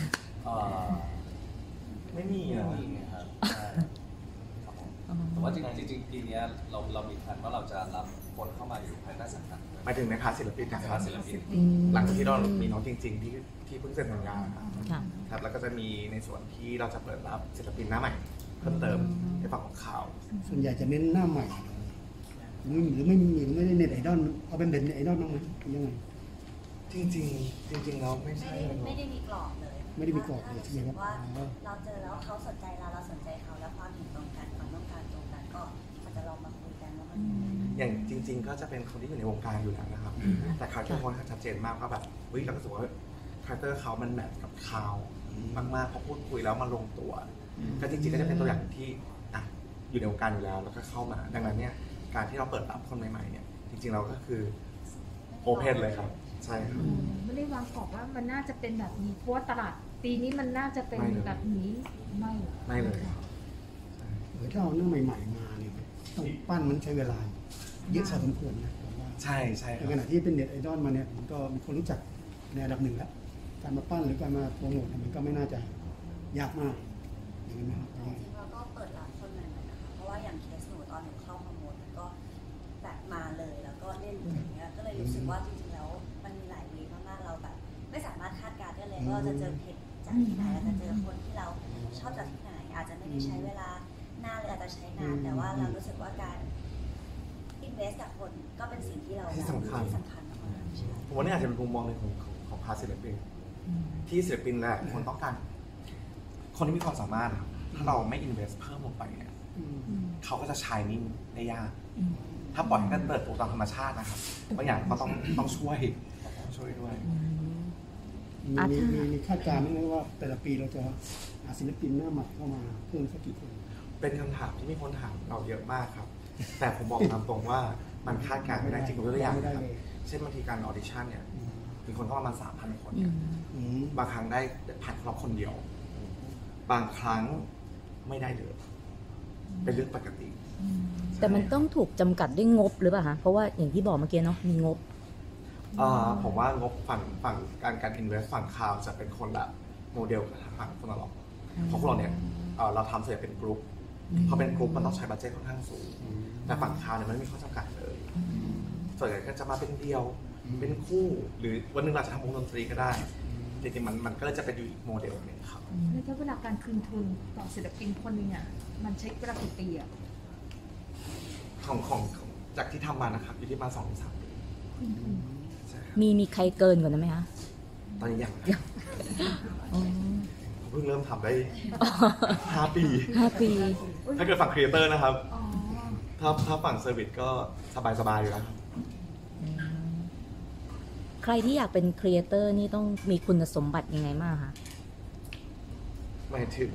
B: ไม่มี
E: ไม่
B: อะ
E: มีครับใช่ครับผมแต่ว่าจริงๆปีเนี้ยเรามีแผนว่าเราจะรับคนเข้ามาอยู่ภายใต้สังกัดด้วย
B: หมายถึงในพาร์ทศิลปินนะค
E: ค
B: รั
E: ณะ
B: บ
E: ศิลปิน
B: หลังจากที่เรามีน้องจริง ๆ ที่เพิ่งเซ็นสัญญาครับ
G: ค่ะ
B: ครับแล้วก็จะมีในส่วนที่เราจะเปิดรับศิลปินหน้าใหม่เพิ่มเติมในฝั่งของข่าว
D: ส่วนใหญ่จะเน้นหน้าใหม่หรือไม่มีไม่ได้เน็ตไอดอลเอาเป็นเน็ตไอดอลบ้างไหมเป็นยังไง
B: จริงๆเราไม่ใช่
F: ไม่ได้มีกรอบเลย
D: ไม่ได้มีกรอบเลยใช่ไหมครับ
F: ว่าเราเจอแล้วเขาสนใจเราสนใจเขาแล้วความเห็นตรงกันความต้องการตรงกันก็อาจจะลองมาคุยกันว่ามัน
B: อย่างจริง ๆ ก็จะเป็นคนที่อยู่ในวงการอยู่แล้วนะครับ แต่คาแรคเตอร์คนชัดเจนมากว่าแบบเฮ้ยเราก็รู้สึกว่าคาแรคเตอร์เขามันแมทกับข่าวมากๆพอพูดคุยแล้วมันลงตัวก็จริงๆก็จะเป็นตัวอย่างที่อ่ะอยู่ในวงการอยู่แล้วแล้วก็เข้ามา ดังนั้นเนี่ยการที่เราเปิดรับคนใหม่ๆเนี่ยจริงๆเราก็คือโอเพนเลยครับใช่ครับ
A: ไม่ได้วางกรอบว่ามันน่าจะเป็นแบบนี้เพราะว่าตลาดปีนี้มันน่าจะเป็นแบบนี้ไม่หรอก
B: ไม่เลยครับ
D: ถ้าเอาหน้าใหม่ๆมาเนี่ยต้องปั้นมันใช้เวลาเยอะพอสมควรนะผมว่า
B: ใช่ค
D: ใน
B: รับ
D: ขณะที่เป็นเน็ตไอดอลมาเนี่ยมันก็มีคนรู้จักในระดับหนึ่งแล้วการมาปั้นหรือการมาโปรโมทเนี่ยมันก็ไม่น่าจะยากมากอย่างนั้นนะครับ
F: จริงๆเราก็เปิดรับคนใหม่ๆนะคะเพราะว่าอย่างเคสหนูตอนหนูเข้าโปรโมทมันก็แบบมาเลยแล้วก็เล่นอย่างเงี้ยก็เลยรู้สึกว่าจริงๆแล้วมันมีหลายเวย์มากๆเราแบบไม่สามารถคาดการณ์ได้เลยว่าเราจะเจอเพจจากที่ไหนเราจะเจอคนที่เราชอบจากที่ไหน อาจจะไม่ได้ใช้เวลานานเลยอาจจะใช้นานแต่ว่าเรารู้สึกว่าการ invest กับคนก็เป็นสิ่งที่เรา
B: ที่สำคัญ
F: ที่สำคัญมากๆใช่
B: ผมว่านี่อาจจะเป็นมุมมองหนึ่งของพาร์ทศิลปินที่ศิลปินแหละคนต้องการคนที่มีความสามารถครับถ้าเราไม่อินเวสเพิ่มลงไปเนี่ยเขาก็จะชายนิ่งได้ยาก ถ้าปล่อยให้กันเติบโตตามธรรมชาตินะครับบางอย่างก็ต้องช่วยด้วย
D: มีคาดการณ์ไหมว่าแต่ละปีเราจะหาศิลปินหน้าใหม่เข้ามาเพิ่มสักกี่คน
B: เป็นคำถามที่มีคนถามเราเยอะมากครับ แต่ผมบอกตามตรงว่ามันคาดการณ์ไม่ได้จริงๆตัวอย่างนะครับเช่นบางทีการออดิชั่นเนี่ยมีคนเข้ามา 3,000 คนเนี่ยบางครั้งได้ผ่านรอบคนเดียว บางครั้งไม่ได้เลยเป็นเรื่องปกติ
G: แต่มันต้องถูกจำกัดด้วยงบหรือเปล่าคะเพราะว่าอย่างที่บอกเมื่อกี้เนาะมีงบ
B: ผมว่างบฝั่งการ invest ฝั่งข่าวจะเป็นคนละโมเดลกับฝั่งคนละหรอกเพราะพวกเราเนี่ยเราทำส่วนใหญ่เป็นกรุ๊ปพอเป็นกรุ๊ปมันต้องใช้บัดเจ็ตค่อนข้างสูงแต่ฝั่งข่าวเนี่ยมันไม่มีข้อจำกัดเลยส่วนใหญ่ก็จะมาเป็นเดียวเป็นคู่หรือวันหนึงเราจะทำวงดนตรีก็ได้จริงๆมันก็เลยจะเป็นอยู่อีกโมเดลหนึงครับ
A: แล้วถ้าเวลาการคืนทุนต่อศิลปินคนหนึงอ่ะมันใช้เวลากี่ปีอ่ะ
B: ของจากที่ทำมานะครับอยู่ที่ประมาณ 2-3 ปีใช่ครับ
G: มีใครเกินกว่านั้นไหมคะ
B: ตอนนี้ยัง
G: อ๋อ
B: ผมเพิ่งเริ่มทำได้ 5 ปี
G: 5 ปี
B: ถ้าเกิดฝั่งครีเอเตอร์นะครับ
A: อ๋อ
B: ถ้าฝั่งเซอร์วิสก็สบายๆอยู่แล้วครับ
G: ใครที่อยากเป็นครีเอเตอร์นี่ต้องมีคุณสมบัติยังไงบ้างคะ
B: หมายถึ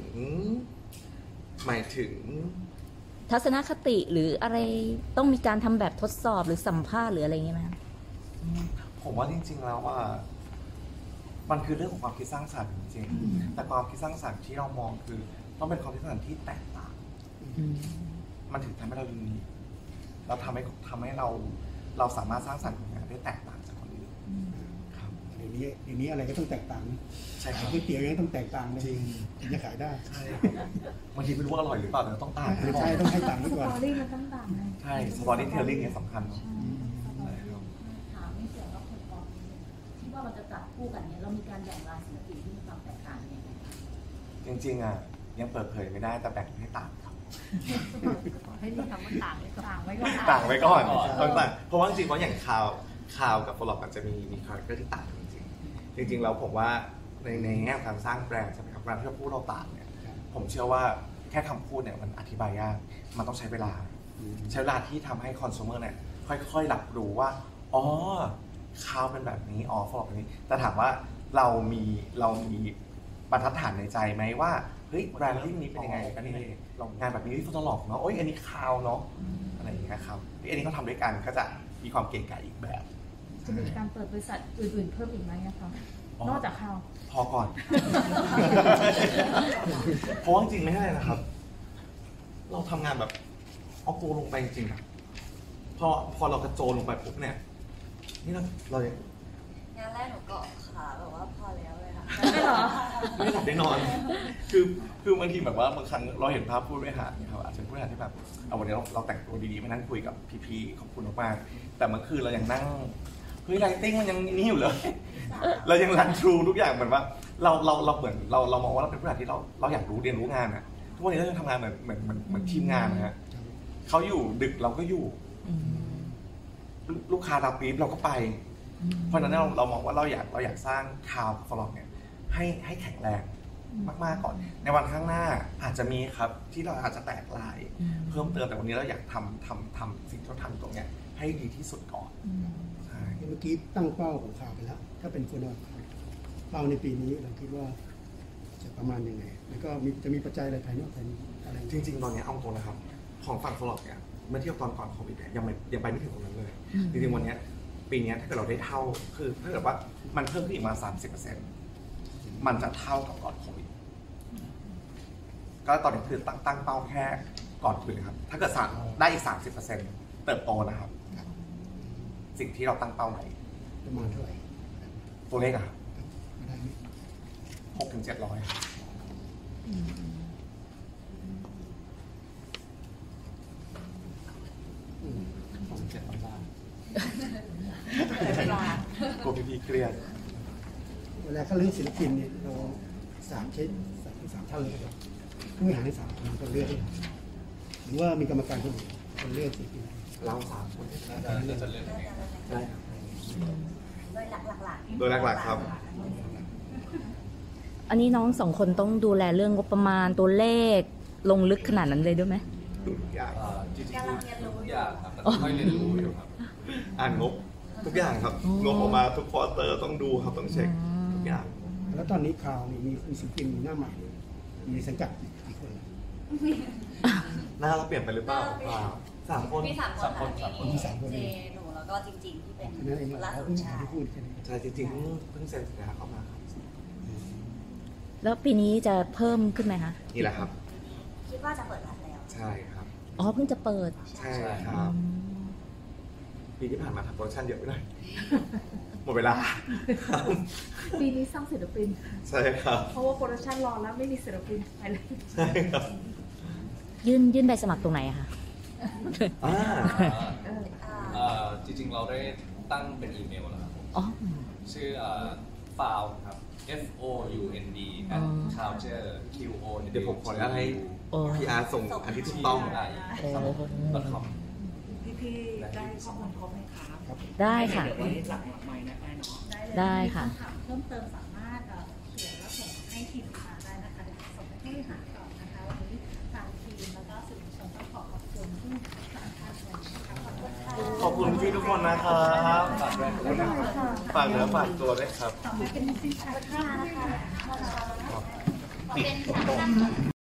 B: ง
G: ทัศนคติหรืออะไรต้องมีการทำแบบทดสอบหรือสัมภาษณ์หรืออะไรอย่างเงี้ยไหมคะ
B: ผมว่าจริงๆแล้วว่ามันคือเรื่องของความคิดสร้างสรรค์จริงๆแต่ความคิดสร้างสรรค์ที่เรามองคือต้องเป็นความคิดสร้างสรรค์ที่แตกต่าง มันถึงทำให้เรายูนิคแล้วทำให้เราสามารถสร้างสรรค์ผลงานได้แตกต่างจากคนอื่นครับ
D: เดี๋ยวนี้อะไรก็ต้องแตกต่างนะ
B: ใช่ครับ
D: ก๋วยเตี๋ยวยังต้องแตกต่างเลยถึงจะขายได้
B: ใช่ครับบางทีไม่รู้ว่าอร่อยหรือเปล่าแต่ต้องต่าง
D: ใช่ต้องให้ต่างไว้
A: ส
D: ก่อน
A: ตอรี่มันต้องต่างเลย
B: ใช่สตอรี่เทลลิ่งเนี่ยสำคัญเนอะ
H: ถามไม่เสียงว่าคนออกที่ว่าเราจะจับคู่กันเนี่ยเรามีการแบ่งรายศิลปินที่มีความแตกต่างยังไง
B: จริงๆอ่ะยังเปิดเผยไม่ได้แต่แบ่งให้ต่างครับ
A: ให้มีคำว่าต่างไว้ก่อน
B: ต่างไว้ก่อนต้องต่างเพราะว่าจริงๆเพราะอย่างข่าวกับฟลอปมันจะมีคาแรคเตอร์ที่ต่างกันจริงๆแล้วผมว่าในแง่การสร้างแบรนด์ใช่ไหมครับการที่เราพูดเราต่างเนี่ยผมเชื่อว่าแค่คำพูดเนี่ยมันอธิบายยากมันต้องใช้เวลาที่ทำให้คอน sumer เนี่ยค่อยๆรับรู้ว่าอ๋อข่าวเป็นแบบนี้อ๋อฟลอปแบบนี้แต่ถามว่าเรามีบรรทัดฐานในใจไหมว่าเฮ้ยแบรนดิ้งนี้เป็นยังไงกันนี่งานแบบนี้ที่ฟอตลอกเนาะโอ้ยอันนี้คาวเนาะอะไรอย่างเงี้ยครับอันนี้เขาทำด้วยกันก็จะมีความเก๋ไก๋อีกแบบ
A: จะมีการเปิดบริษัทอื่นๆเพิ่มอีกไหมคะนอกจากเขา
B: พอก่อน เพราะจริงๆไม่ใช่นะครับ เราทำงานแบบเอาตัวลงไปจริงๆครับพอเรากระโจนลงไปปุ๊บเนี่ยนี่เรา
F: งานแรกหนูเกาะขาแบบว่าพอแล้วเลยค่ะ
A: ไม่หรอ
B: ไม่หลับได้นอน คือบางทีแบบว่าบางครั้งเราเห็นภาพผู้บริหารนะครับอาจจะเป็นผู้บริหารที่แบบเอาวันนี้เราแต่งตัวดีๆมานั่งคุยกับพี่ๆขอบคุณมากๆแต่เมื่อคืนเรายังนั่งเฮ้ยไลติ้งมันยังนี่อยู่เลยเรายังรันทรูทุกอย่างเหมือนว่าเราเหมือนเรามองว่าเราเป็นผู้บริหารที่เราอยากเรียนรู้งานอ่ะทุกวันนี้เรายังทำงานเหมือนทีมงานนะฮะเขาอยู่ดึกเราก็อยู่ลูกค้ารับบีฟเราก็ไปเพราะฉะนั้นเรามองว่าเราอยากสร้างคาวฟลอกเนี่ยให้แข็งแรงมากๆก่อนในวันข้างหน้าอาจจะมีครับที่เราอาจจะแตกลายเพิ่มเติมแต่วันนี้เราอยากทำสิ่งที่เราทำตรงเนี้ยให้ดีที่สุดก่อนใช่
D: เมื่อกี้ตั้งเป้าของข่าวไปแล้วถ้าเป็นคนเป้าในปีนี้เราคิดว่าจะประมาณยังไงแล้วก็จะมีปัจจัยอะไรภายนอกภายในอะไร
B: จริงๆตอนนี้เอาตรงนะครับของฝั่งฟลอกเนี่ยเมื่อเทียบตอนก่อนโควิดเนี่ยยังไปไม่ถึงตรงนั้นเลยจริงๆวันนี้ปีนี้ถ้าเกิดเราได้เท่าคือถ้าเกิดว่ามันเพิ่มขึ้นอีกมา 30%มันจะเท่ากับก่อนโควิดก็ตอนนี้คือตั้งเป้าแค่ก่อนโควิดครับถ้าเกิดได้อีก 30%เติบโตนะครับสิ่งที่เราตั้งเป้าไว้
D: ประมาณเท่าไหร่
B: ตัวเลขอะครับ600-700ครับ700 บาทกลัวพี่เครียด
D: เวลาเขาเลือกศิลปินเนี่ยเราสามท่านเลยครับผู้บริหารทั้ง3 คนเลือกหรือว่ามีกรรมการคนเลือกศิลปิน
B: เรา3 คน
E: จะเลือก
B: ได้ครับ
F: โดยหลัก
B: ๆครับ
G: อันนี้น้อง2 คนต้องดูแลเรื่องงบประมาณตัวเลขลงลึกขนาดนั้นเลยด้วยไหม
B: ทุกอย่าง
E: จริงๆทุกอย่างครับแต่ค่อยเรียนรู้อยู่ครับ
B: อ่านงบทุกอย่างครับงบออกมาทุกควอเตอร์ต้องดูครับต้องเช็คทุกอย่าง
D: แล้วตอนนี้ข่าวมีศิลปินหน้าใหม่มีสังกัดกี่คน
B: หน้าเราเปลี่ยนไปหรือเปล่า3 คน
F: มี3 คนมี3 คนเจหนูแล้วก็จริงๆที่เป็นล่าสุด
B: ใช่จริงๆเพิ่งเซ็นสัญญาเข้ามาครับ
G: แล้วปีนี้จะเพิ่มขึ้นไหมคะ
B: นี่แหละครับ
F: คิดว่าจะเปิดร้านแล้ว
B: ใช่ครับ
G: อ๋อเพิ่งจะเปิด
B: ใช่ครับปีที่ผ่านมาทำโปรดักชั่นเยอะไปหน่อยหมดเวลา
A: ปีนี้สร้างศิลปิน
B: ใช่ครับ
A: เพราะว่าโปรดักชั่นรอแล้วไม่มีศิลปินไปเลย
B: ใช่ครับ
G: ยื่นใบสมัครตรงไหนอะคะ
E: จริงๆเราได้ตั้งเป็นอีเมลแล้วครับชื่อfound ครับ FOUND culture QO
B: เดี๋ยวผมขอให้ PR ส่งอันที่ถูกต้อง
E: .com
C: พี่ได้ข้อมูลครบไหมครับ
G: ได้ค่ะ
C: เดี๋ยวไว้หลังไมค์นะเนาะ
G: ได้ค่ะ
A: ถามเพิ่มเติมสามารถเขียนแล้วส่งให้ทีมงานได้นะคะเดี๋ยวส่งไปที่หาก่อนนะคะวันนี้ทางทีมแล้วก็สื่อมวลชนต้องขอบคุณที่สามท่านเลยนะคะ
B: ขอบคุณพี่ทุกคนนะครับฝากเนื้อฝากตัวด้วยครับ
A: เป็นสินค้านะคะ